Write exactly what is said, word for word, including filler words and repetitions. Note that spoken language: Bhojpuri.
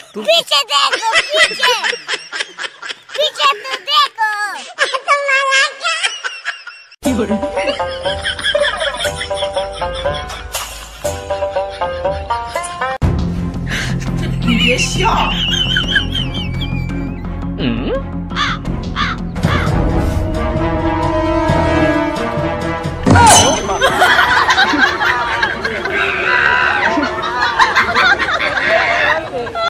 तुम पीछे देखो, पीछे पीछे तो देखो। 你别笑。 嗯。